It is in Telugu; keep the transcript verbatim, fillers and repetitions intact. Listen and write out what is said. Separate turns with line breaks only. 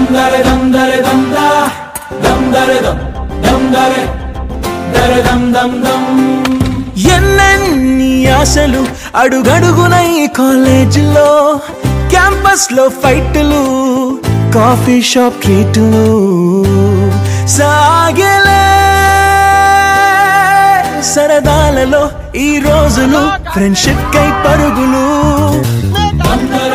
dare dam dare dam da, dam dare dam, dam dare, dare dam dam dam.
ఎన్నెన్ని ఆశలు అడుగడుగున ఈ కాలేజీలో, క్యాంపస్ లో ఫైట్లు, కాఫీ షాప్ ట్రీట్లు సాగలే. సరదాలలో ఈ రోజులు ఫ్రెండ్షిప్ కై పరుగులు.